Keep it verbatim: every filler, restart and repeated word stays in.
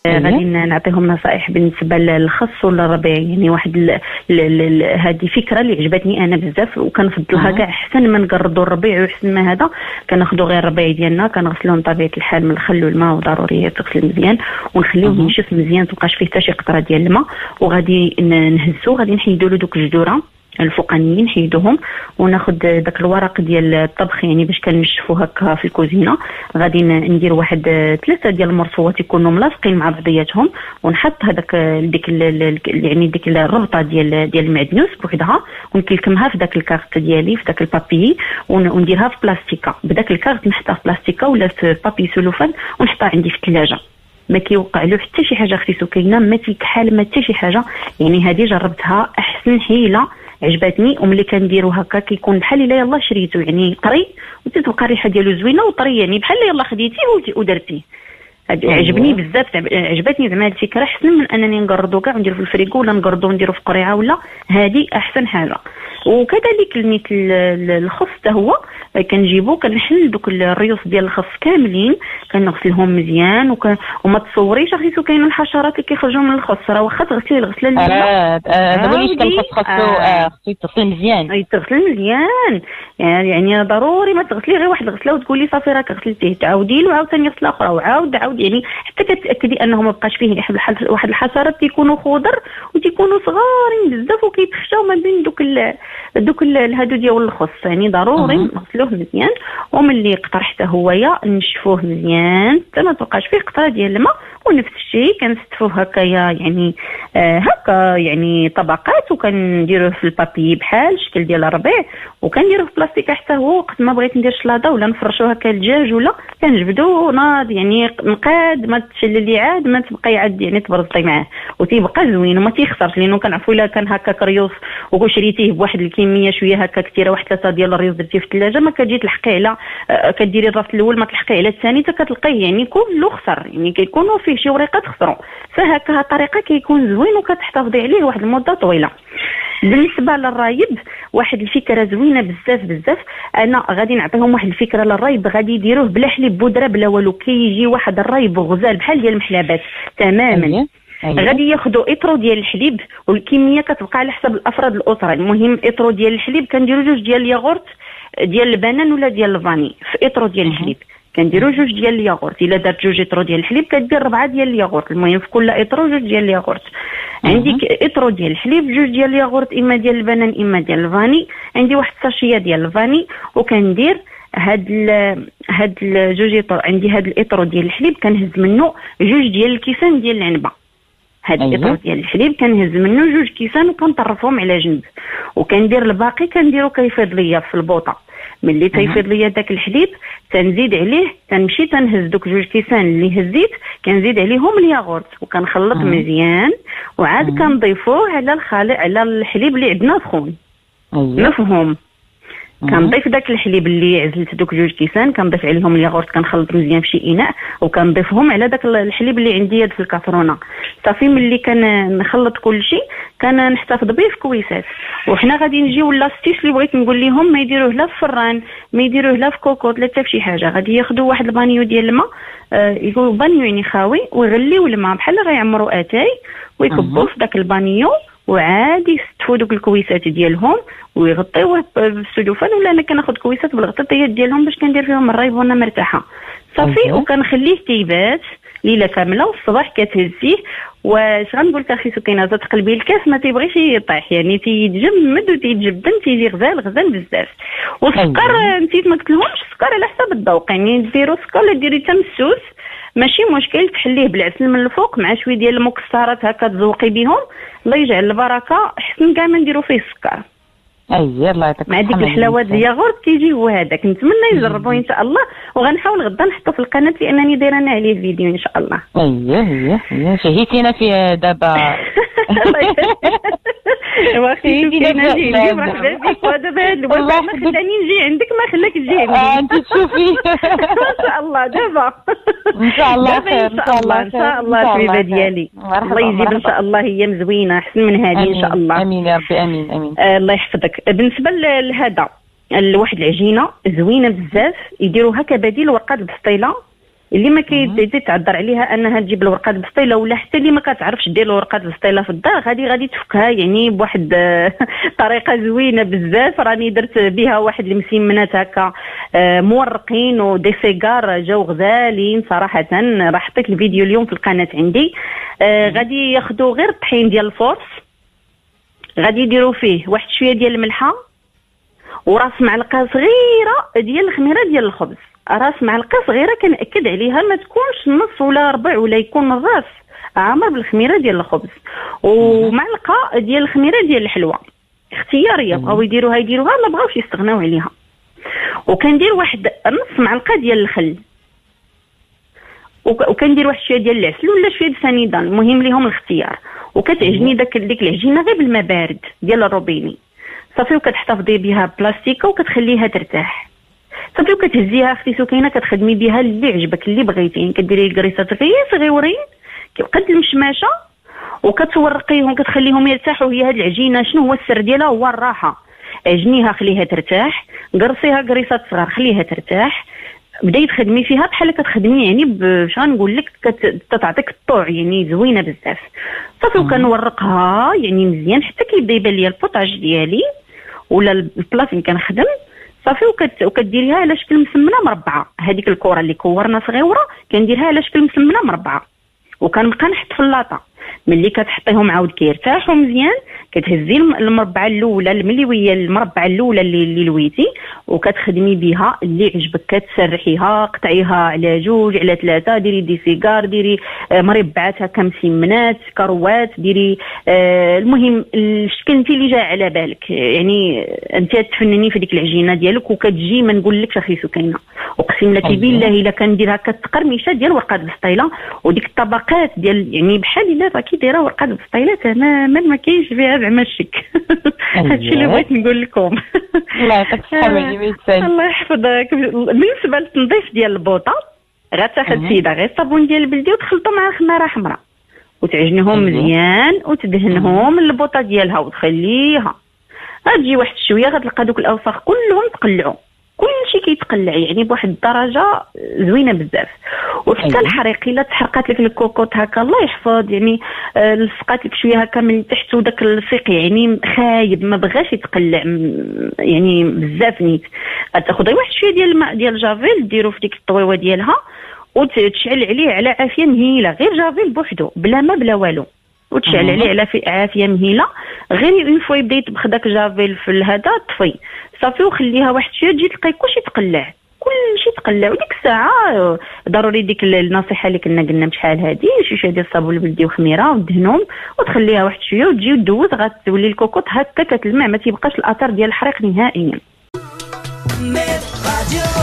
غادي نعطيهم نصائح بالنسبه للخس ولا الربيع. يعني واحد هذه فكره اللي عجبتني انا بزاف وكنفضلها كاع احسن ما نقردوا الربيع واحسن ما هذا. كناخذوا غير الربيع ديالنا كنغسلوه بطبيعه الحال من الخل والماء وضروري يتغسل مزيان ونخليوه ينشف مزيان تبقاش فيه حتى شي قطره ديال الماء. وغادي نهزو غادي نحيدوا له دوك الجذوره الفوقانيين نحيدوهم وناخذ داك الورق ديال الطبخ يعني باش كنشفوه هكا في الكوزينه. غادي ندير واحد ثلاثه ديال المرصوات يكونوا ملاصقين مع بعضياتهم ونحط هذاك ديك يعني ديك الربطه ديال ديال المعدنوس بوحدها ونكلكمها في داك الكارت ديالي في داك البابي ونديرها في بلاستيكه. بداك الكارت نحطها في بلاستيكه ولا في بابي سلوفان ونحطها عندي في الثلاجه. ما كيوقع له حتى شي حاجه اختي سكينه ما تيكحال ما حتى شي حاجه. يعني هذه جربتها احسن حيله عجبتني. وملي كنديرو هكا كيكون بحال الا يلاه شريتو يعني طري وتتبقى الريحه ديالو زوينه وطري يعني بحال يلاه خديتيه ودرتيه. عجبني بزاف عجبتني زعما الفكره احسن من انني نقردو كاع ونديرو في الفريكو ولا نقردو نديرو في قريعه ولا هذه احسن حاجه. وكذلك نيت الخص حتى هو كنجيبو كنحل دوك الريوس ديال الخص كاملين كنغسلهم مزيان وك... وما تصوريش اختي كاينين الحشرات اللي كيخرجوا من الخص راه واخا تغسلي الغسله الاولى اه دابا اللي كنخص خصو خصو يتغسل مزيان يتغسل مزيان يعني يعني ضروري ما تغسلي غير واحد الغسله وتقولي صافي راك غسلتيه تعاودي له عاوتاني غسله اخرى وعاود عاود يعني حتى كتاكدي انه ما بقاش فيه واحد الحشرات تيكونوا خضر وتيكونوا صغارين بزاف وكيتخشاو ما بين دوك ال... دوك هادو ديال الخص. يعني ضروري نغسلوه مزيان وملي قطر حتى هويا نشفوه مزيان حتى ما تبقاش فيه قطره ديال الماء. ونفس الشيء كنستفوه هكايا يعني آه هكا يعني طبقات وكنديروه في البابي بحال الشكل ديال الربيع وكنديروه في بلاستيك حتى هو. وقت ما بغيت ندير شلاضه ولا نفرشوه هكا الدجاج ولا كنجبدو ناض يعني نقاد ما تشللي عاد ما تبقاي عاد يعني تبرزطي معاه وتيبقى زوين وما تيخسرش. لانه كنعرفوا الا كان هكا كريوس وشريتيه بواحد الكميه شويه هكا كثيره واحد ثلاثه ديال الريوس درتيه في الثلاجه ما كتجي تلحقيه على كديري الراس الاول ما تلحقيه على الثاني حتى كتلقيه يعني كله خسر يعني كيكونوا فيه شي وريقات خسروا. فهكا الطريقه كيكون زوين وكتحتفظي عليه واحد المده طويله. بالنسبه للرايب واحد الفكره زوينه بزاف بزاف. انا غادي نعطيهم واحد الفكره للرايب غادي يديروه بلا حليب بودره بلا والو. كيجي واحد الرايب غزال بحال ديال المحلبات تماما. أيوة. غادي ياخذوا اطرو ديال الحليب والكميه كتبقى على حسب الافراد الاسره. المهم اطرو ديال الحليب كنديروا جوج ديال الياغورت ديال البنان ولا ديال الفاني في اطرو ديال الحليب. كنديروا جوج ديال الياغورت. الا درت جوج اطرو ديال الحليب كدير ربعه ديال الياغورت. المهم في كل اطرو جوج ديال الياغورت. عندك اطرو ديال الحليب جوج ديال الياغورت اما ديال البنان اما ديال الفاني. عندي واحد الساشيه ديال الفاني وكندير هاد ال هاد الجوج اطرو. عندي هاد الاطرو ديال الحليب كنهز منه جوج ديال الكيسان ديال العنبه. هاد الاطرو ديال الحليب كنهز منه جوج كيسان وكنطرفهم على جنب وكندير الباقي كنديرو كيفيض ليا في البوطه. ملي تيفيض ليا داك الحليب تنزيد عليه تنمشي تنهز دوك جوج كيسان اللي هزيت كنزيد عليهم الياغورت وكنخلط مزيان وعاد كنضيفوه على الخليط على الحليب اللي عندنا سخون. مفهوم؟ كنضيف داك الحليب اللي عزلت دوك جوج كيسان كنضيف عليهم الياغورت كنخلط مزيان في شي اناء وكنضيفهم على داك الحليب اللي عندي في الكاسرونه. صافي ملي كنخلط كل شيء كنحتفظ به في كويسات. وحنا غادي نجيو لاستيس اللي بغيت نقول لهم ما يديروه لا في فران ما يديروه لا في كوكوط لا حتى في شي حاجه. غادي ياخذوا واحد البانيو ديال الماء آه يقولوا بانيو يعني خاوي ويغليو الماء بحال غيعمروا اتاي ويكبوا في داك البانيو وعادي يستفوا دوك الكويسات ديالهم ويغطيوه بالسلوفان. ولا انا كناخذ كويسات بالغطيات ديالهم باش كندير فيهم الرايب وانا مرتاحه صافي. وكنخليه تيبات ليله كامله والصباح كتهزيه. واش غنقول لك اخي سكينه تقلبي الكاس ما تيبغيش يطيح يعني تيتجمد وتيتجبن تيجي غزال غزال بزاف. والسكر نسيت ما قلتلهمش السكر على حسب الذوق. يعني ديروا سكر ولا ديري تمسوس ماشي مشكل تحليه بالعسل من الفوق مع شويه ديال المكسرات هكا تزوقي بهم الله يجعل البركه. احسن كاع ما نديروا فيه السكر. اييه الله يعطيك مع ديك الحلاوات الياغورت كيجي هو هذاك. نتمنى يجربوه ان شاء الله وغنحاول غدا نحطه في القناه لانني دايره انا عليه فيديو ان شاء الله. اييه اييه اييه شهيتينا في دابا. واخي كاينه نجي نجيب مرحبا بك. ودابا هاد الوضع ما خلاني نجي عندك ما خلاك تجي عندي. انت تشوفي ان شاء الله دابا ان شاء الله خير ان شاء الله ان شاء الله الحبيبه ديالي. الله يجيب ان شاء الله ايام زوينه احسن من هذه ان شاء الله. امين يا ربي امين امين. الله يحفظك. بالنسبه لهذا لواحد العجينه زوينه بزاف يديروها كبديل ورقات البسطيله اللي ما كيزيد تعذر عليها انها تجيب الورقات بالسطيله، ولا حتى اللي ما كتعرفش دير الورقات بالسطيله في الدار غادي غادي تفكها يعني بواحد طريقه زوينه بزاف. راني درت بها واحد المسيمنات هكا مورقين ودي سيجار جاو غزالين صراحه. راه حطيت الفيديو اليوم في القناه عندي. غادي ياخذوا غير الطحين ديال الفورس، غادي يديروا فيه واحد شويه ديال الملحه وراس معلقه صغيره ديال الخميره ديال الخبز. راس معلقه صغيره كنأكد عليها، ما تكونش نص ولا ربع، ولا يكون الراس عامر بالخميره ديال الخبز، ومعلقه ديال الخميره ديال الحلوى اختياريه، بغاو يديروها يديروها، ما بغاوش يستغناو عليها. وكندير واحد نص معلقه ديال الخل، وكندير واحد شويه ديال العسل ولا شويه السنيدان، المهم ليهم الاختيار. وكتعجني داك ديك العجينه غير بالماء بارد ديال الروبيني صافي، وكتحتفظي بها بلاستيكه وكتخليها ترتاح صافي، وكتهزيها اختي سكينه كتخدمي بها اللي عجبك اللي بغيتي. يعني كديري الكريسات غير صغيورين قد المشماشه وكتورقيهم كتخليهم يرتاحوا. هي هاد العجينه شنو هو السر ديالها؟ هو الراحه. عجنيها خليها ترتاح، قرصيها قريصات صغار خليها ترتاح، بداي تخدمي فيها بحال كتخدمي يعني باش غنقول لك كتعطيك الطوع يعني زوينه بزاف صافي. وكنورقها يعني مزيان حتى كيبدا يبان ليا البوطاج ديالي ولا البلاصه اللي كنخدم صافي. وكت... وكديريها على شكل مسمنه مربعه. هذيك الكره اللي كورنا صغيره كنديرها على شكل مسمنه مربعه، وكنبقى نحط في اللاطه. ملي كتحطيهم عاود كيرتاحوا مزيان كتهزي المربعه الاولى المليويه، المربعه الاولى اللي اللي لويتي وكتخدمي بها اللي عجبك. كتسرحيها قطعيها على جوج على ثلاثه، ديري دي سيجار، ديري مربعات هكا مسمنات كروات، ديري آه المهم الشكل انت اللي جا على بالك. يعني انت تفنني في ديك العجينه ديالك وكتجي ما نقول لكش اخي سكينه اقسم لك بالله الا كندير هكا التقرميشه ديال ورقات السطيله وديك الطبقات ديال يعني بحال الا راكي دايره ورقات السطيله تماما ما كاينش فيها زعما الشك. هادشي اللي بغيت نقول لكم. الله يعطيك الصحه والعافيه. الله يحفظك. بالنسبه للتنظيف ديال البوطه غتاخذ سيده غير الصابون ديال البلدي وتخلطو مع خماره حمراء وتعجنهم مزيان وتدهنهم البوطه ديالها وتخليها. غتجي واحد شويه غتلقى دوك الاوساخ كلهم تقلعوا، كل شيء كيتقلع يعني بواحد الدرجه زوينه بزاف. وحتى الحريق الا تحرقات لك الكوكوط هكا الله يحفظ يعني آه لصقات لك شويه هكا من تحت وداك اللصيق يعني خايب ما بغاش يتقلع يعني بزاف نيت. غتاخذي واحد شويه ديال الماء ديال جافيل ديرو في ديك الطويوه ديالها وتشعل عليه على عافيه مهيله، غير جافيل بوحدو بلا ما بلا والو، وتشعل عليه على عافيه مهيله. غير اون فوا يبدا يطبخ داك جافيل في الهذا طفي صافي وخليها واحد شويه تجي تلقاي كلشي تقلع كلشي تقلع. وديك الساعه ضروري ديك النصيحه اللي كنا قلنا بشحال هذه شي شويه ديال الصابون البلدي وخميره ودهنهم وتخليها واحد شويه وتجي ودوز غتولي الكوكوط هكا كتلمع ما تيبقاش الاثر ديال الحريق نهائيا.